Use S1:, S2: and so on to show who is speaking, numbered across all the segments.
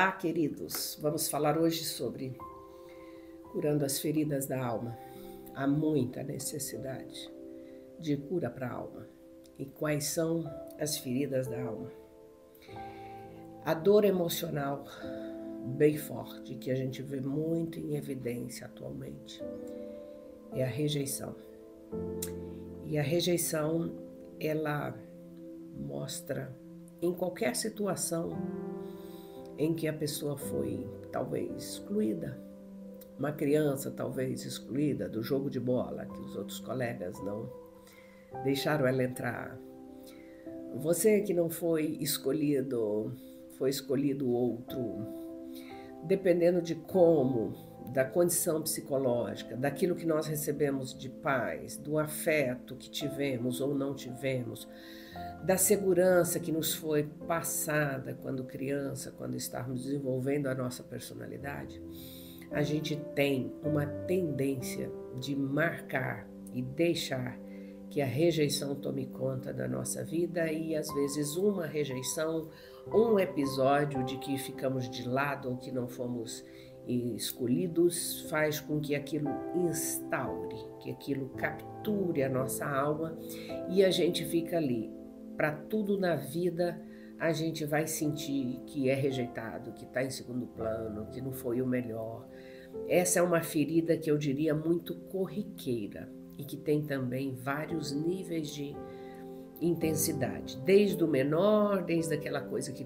S1: Olá, queridos. Vamos falar hoje sobre curando as feridas da alma. Há muita necessidade de cura para a alma. E quais são as feridas da alma? A dor emocional bem forte, que a gente vê muito em evidência atualmente, é a rejeição. E a rejeição, ela mostra em qualquer situação em que a pessoa foi talvez excluída, uma criança talvez excluída do jogo de bola, que os outros colegas não deixaram ela entrar. Você que não foi escolhido, foi escolhido outro. Dependendo de como, da condição psicológica, daquilo que nós recebemos de pais, do afeto que tivemos ou não tivemos, da segurança que nos foi passada quando criança, quando estávamos desenvolvendo a nossa personalidade, a gente tem uma tendência de marcar e deixar que a rejeição tome conta da nossa vida e às vezes uma rejeição, um episódio de que ficamos de lado ou que não fomos escolhidos faz com que aquilo instaure, que aquilo capture a nossa alma e a gente fica ali. Para tudo na vida a gente vai sentir que é rejeitado, que está em segundo plano, que não foi o melhor. Essa é uma ferida que eu diria muito corriqueira e que tem também vários níveis de intensidade, desde o menor, desde aquela coisa que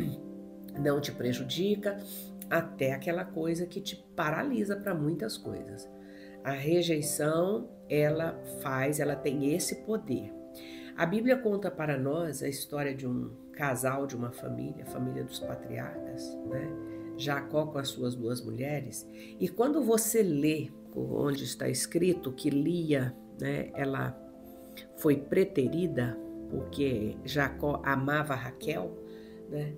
S1: não te prejudica, até aquela coisa que te paralisa para muitas coisas. A rejeição, ela tem esse poder. A Bíblia conta para nós a história de um casal, de uma família, a família dos patriarcas, né? Jacó com as suas duas mulheres. E quando você lê onde está escrito que Lia, né, ela foi preterida porque Jacó amava Raquel, né?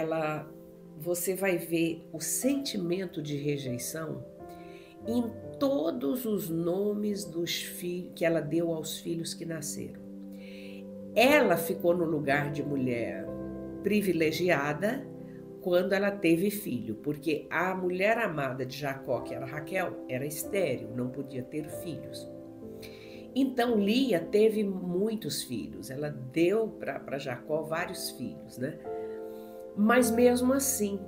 S1: Você vai ver o sentimento de rejeição em todos os nomes dos filhos que ela deu aos filhos que nasceram. Ela ficou no lugar de mulher privilegiada quando ela teve filho, porque a mulher amada de Jacó, que era Raquel, era estéril, não podia ter filhos. Então Lia teve muitos filhos, ela deu para Jacó vários filhos, né? Mas mesmo assim,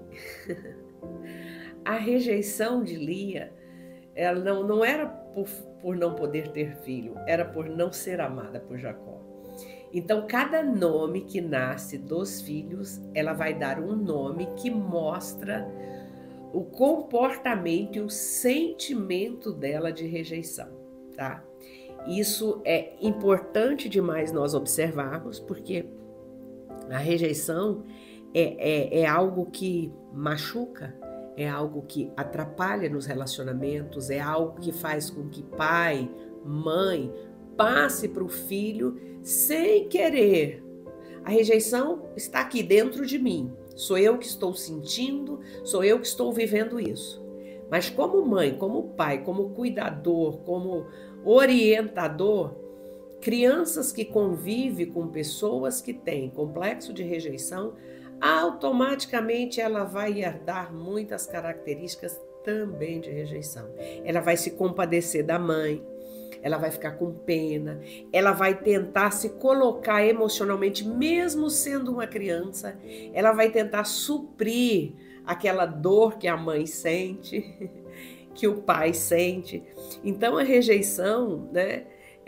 S1: a rejeição de Lia, ela não era por não poder ter filho, era por não ser amada por Jacó. Então, cada nome que nasce dos filhos, ela vai dar um nome que mostra o comportamento e o sentimento dela de rejeição, tá? Isso é importante demais nós observarmos, porque a rejeição é algo que machuca, é algo que atrapalha nos relacionamentos, é algo que faz com que pai, mãe passe para o filho sem querer. A rejeição está aqui dentro de mim. Sou eu que estou sentindo, sou eu que estou vivendo isso. Mas como mãe, como pai, como cuidador, como orientador, crianças que convivem com pessoas que têm complexo de rejeição, automaticamente ela vai herdar muitas características também de rejeição. Ela vai se compadecer da mãe, ela vai ficar com pena, ela vai tentar se colocar emocionalmente, mesmo sendo uma criança, ela vai tentar suprir aquela dor que a mãe sente, que o pai sente. Então a rejeição, né,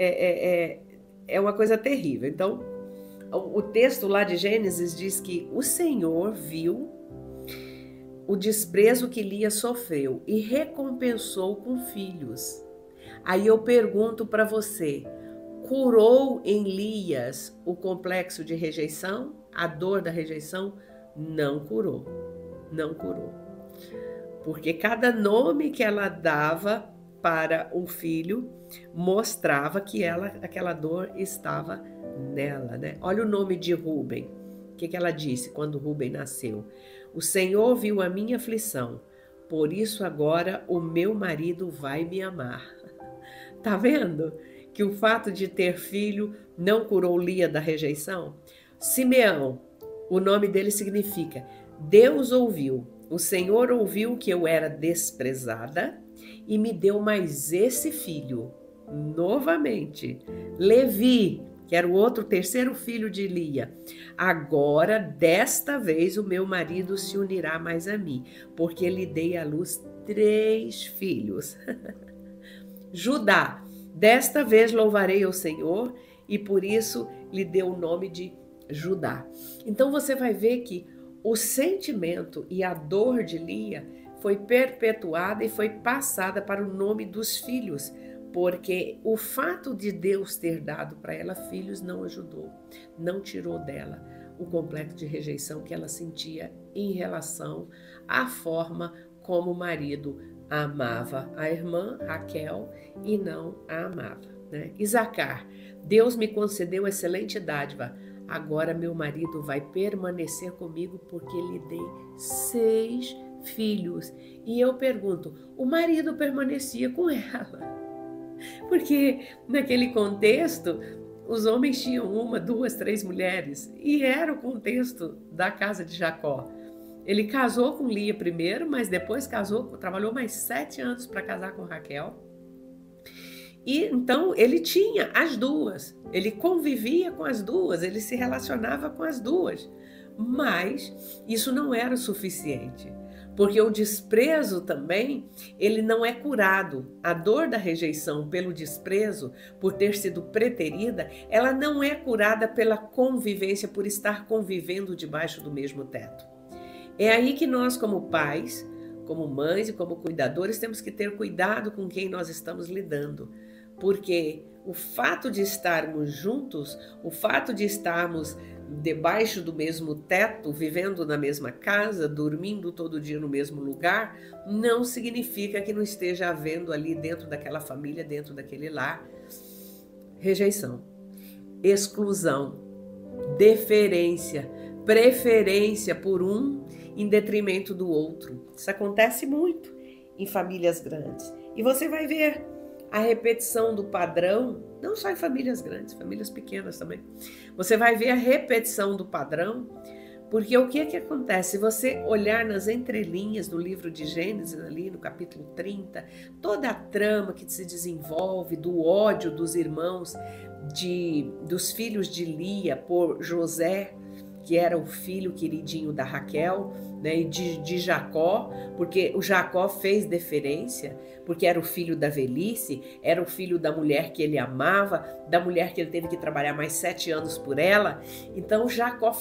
S1: é uma coisa terrível. Então o texto lá de Gênesis diz que o Senhor viu o desprezo que Lia sofreu e recompensou com filhos. Aí eu pergunto para você, curou em Lias o complexo de rejeição? A dor da rejeição? Não curou, não curou. Porque cada nome que ela dava para um filho mostrava que aquela dor estava nela, né? Olha o nome de Rúben. O que ela disse quando Rúben nasceu? O Senhor viu a minha aflição, por isso agora o meu marido vai me amar. Tá vendo que o fato de ter filho não curou Lia da rejeição? Simeão, o nome dele significa Deus ouviu. O Senhor ouviu que eu era desprezada e me deu mais esse filho, novamente, Levi, que era o outro terceiro filho de Lia. Agora, desta vez, o meu marido se unirá mais a mim, porque lhe dei à luz 3 filhos. Judá, desta vez louvarei ao Senhor e por isso lhe deu o nome de Judá. Então você vai ver que o sentimento e a dor de Lia foi perpetuada e foi passada para o nome dos filhos, porque o fato de Deus ter dado para ela filhos não ajudou, não tirou dela o complexo de rejeição que ela sentia em relação à forma como o marido amava a irmã Raquel e não a amava, né? Isacar, Deus me concedeu excelente dádiva, agora meu marido vai permanecer comigo porque lhe dei 6 filhos. E eu pergunto, o marido permanecia com ela? Porque naquele contexto, os homens tinham 1, 2, 3 mulheres, e era o contexto da casa de Jacó. Ele casou com Lia primeiro, mas depois trabalhou mais 7 anos para casar com Raquel. E então ele tinha as duas, ele convivia com as duas, ele se relacionava com as duas. Mas isso não era suficiente, porque o desprezo também, ele não é curado. A dor da rejeição pelo desprezo, por ter sido preterida, ela não é curada pela convivência, por estar convivendo debaixo do mesmo teto. É aí que nós, como pais, como mães e como cuidadores, temos que ter cuidado com quem nós estamos lidando, porque o fato de estarmos juntos, o fato de estarmos debaixo do mesmo teto, vivendo na mesma casa, dormindo todo dia no mesmo lugar, não significa que não esteja havendo ali dentro daquela família, dentro daquele lar, rejeição, exclusão, deferência, preferência por um em detrimento do outro. Isso acontece muito em famílias grandes. E você vai ver a repetição do padrão, não só em famílias grandes, famílias pequenas também. Você vai ver a repetição do padrão, porque o que acontece? Se você olhar nas entrelinhas do livro de Gênesis, ali no capítulo 30, toda a trama que se desenvolve do ódio dos irmãos, dos filhos de Lia por José, que era o filho queridinho da Raquel, né, e de Jacó, porque o Jacó fez deferência, porque era o filho da velhice, era o filho da mulher que ele amava, da mulher que ele teve que trabalhar mais 7 anos por ela. Então Jacó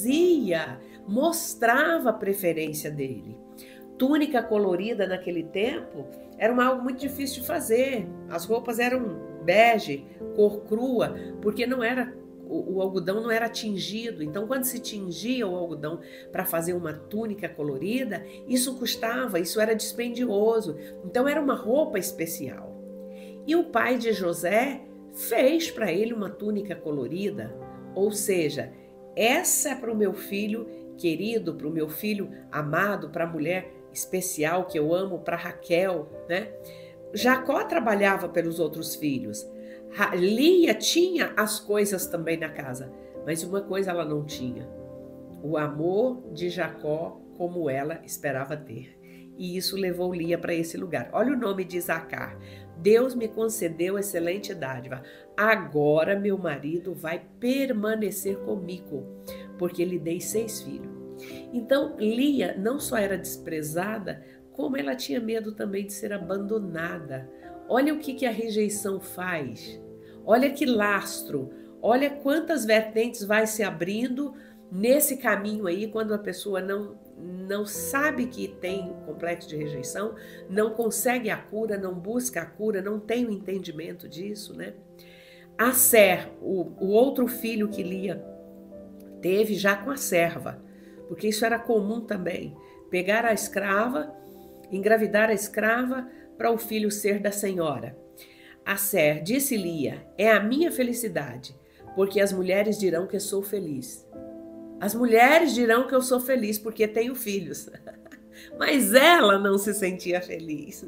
S1: mostrava a preferência dele. Túnica colorida naquele tempo era algo muito difícil de fazer. As roupas eram bege, cor crua, porque o algodão não era tingido. Então, quando se tingia o algodão para fazer uma túnica colorida, isso era dispendioso. Então, era uma roupa especial. E o pai de José fez para ele uma túnica colorida, ou seja, essa é para o meu filho querido, para o meu filho amado, para a mulher especial que eu amo, para Raquel, né? Jacó trabalhava pelos outros filhos. Lia tinha as coisas também na casa, mas uma coisa ela não tinha: o amor de Jacó como ela esperava ter. E isso levou Lia para esse lugar. Olha o nome de Isacar. Deus me concedeu excelente dádiva. Agora meu marido vai permanecer comigo, porque lhe dei 6 filhos. Então Lia não só era desprezada, como ela tinha medo também de ser abandonada. Olha o que a rejeição faz. Olha que lastro. Olha quantas vertentes vai se abrindo nesse caminho aí, quando a pessoa não sabe que tem complexo de rejeição, não consegue a cura, não busca a cura, não tem o entendimento disso, né? Aser, o outro filho que Lia teve já com a serva, porque isso era comum também. Pegar a escrava, engravidar a escrava para o filho ser da senhora. Aser, disse Lia, é a minha felicidade, porque as mulheres dirão que eu sou feliz. As mulheres dirão que eu sou feliz porque tenho filhos. Mas ela não se sentia feliz.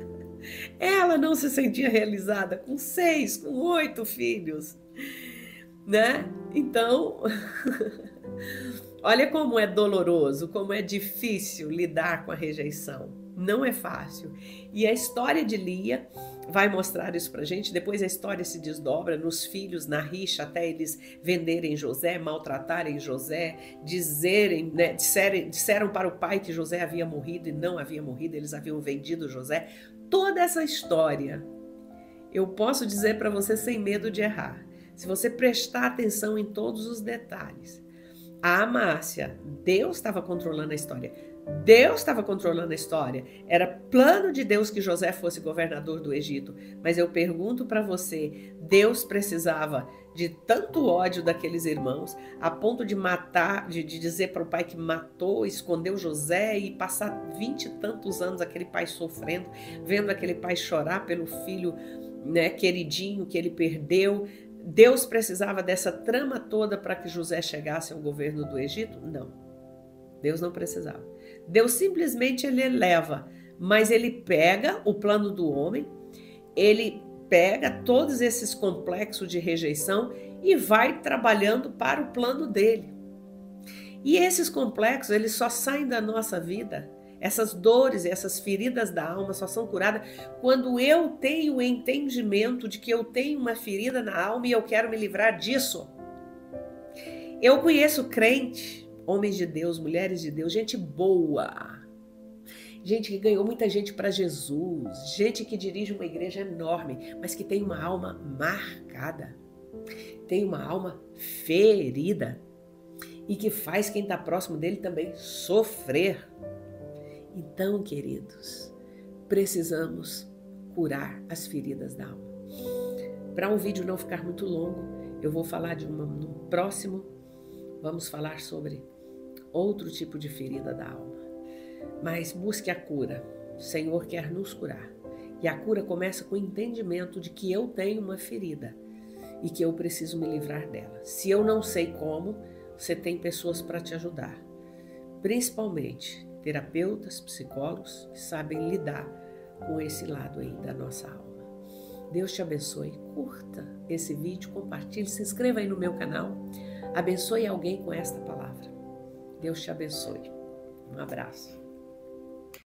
S1: Ela não se sentia realizada com 6, com 8 filhos, né? Então, Olha como é doloroso, como é difícil lidar com a rejeição. Não é fácil. E a história de Lia vai mostrar isso pra gente. Depois a história se desdobra nos filhos, na rixa, até eles venderem José, maltratarem José, disseram para o pai que José havia morrido e não havia morrido, eles haviam vendido José. Toda essa história, eu posso dizer para você sem medo de errar. Se você prestar atenção em todos os detalhes, a Amácia, Deus estava controlando a história. Deus estava controlando a história. Era plano de Deus que José fosse governador do Egito. Mas eu pergunto para você, Deus precisava de tanto ódio daqueles irmãos, a ponto de matar, de dizer para o pai que matou, escondeu José e passar 20 e tantos anos aquele pai sofrendo, vendo aquele pai chorar pelo filho, né, queridinho que ele perdeu. Deus precisava dessa trama toda para que José chegasse ao governo do Egito? Não. Deus não precisava. Deus simplesmente ele eleva, mas ele pega o plano do homem, ele pega todos esses complexos de rejeição e vai trabalhando para o plano dele. E esses complexos, eles só saem da nossa vida. Essas dores e essas feridas da alma só são curadas quando eu tenho o entendimento de que eu tenho uma ferida na alma e eu quero me livrar disso. Eu conheço crente, homens de Deus, mulheres de Deus, gente boa, gente que ganhou muita gente para Jesus, gente que dirige uma igreja enorme, mas que tem uma alma marcada, tem uma alma ferida e que faz quem está próximo dele também sofrer. Então, queridos, precisamos curar as feridas da alma. Para um vídeo não ficar muito longo, eu vou falar no próximo, vamos falar sobre outro tipo de ferida da alma. Mas busque a cura. O Senhor quer nos curar. E a cura começa com o entendimento de que eu tenho uma ferida e que eu preciso me livrar dela. Se eu não sei como, você tem pessoas para te ajudar. Principalmente terapeutas, psicólogos que sabem lidar com esse lado aí da nossa alma. Deus te abençoe. Curta esse vídeo, compartilhe, se inscreva aí no meu canal. Abençoe alguém com esta palavra. Deus te abençoe. Um abraço.